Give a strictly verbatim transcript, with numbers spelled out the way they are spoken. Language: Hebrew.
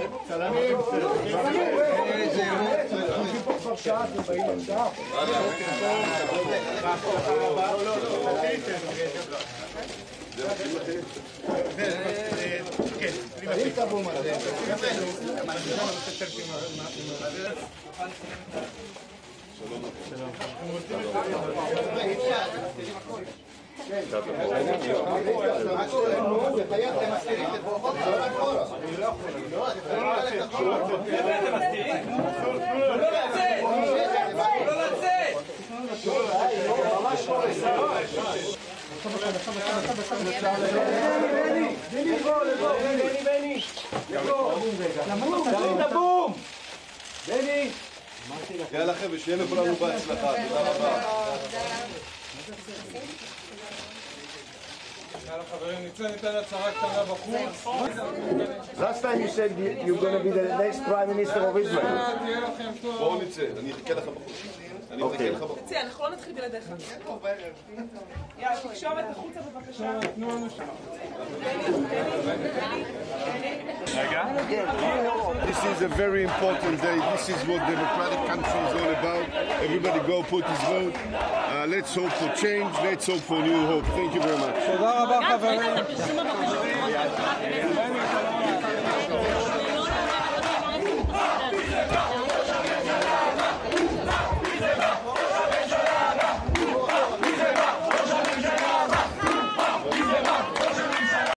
צלמים, חושבים פה כבר שעה, אתם באים על שעה. כן, תרים את הבום הזה. שלום. יאללה חבר'ה, שיהיה לכולנו בהצלחה. תודה רבה. Last time you said you're going to be the next prime minister of Israel. בואו נצא, אני אחכה לך בחוץ. אני אחכה לך בחוץ. תצא, אנחנו לא נתחיל בלעדיך. יאללה, תקשורת החוצה בבקשה. This is a very important day. This is what democratic country is all about. Everybody go put his vote. Uh, let's hope for change. Let's hope for new hope. Thank you very much. תודה רבה חברים.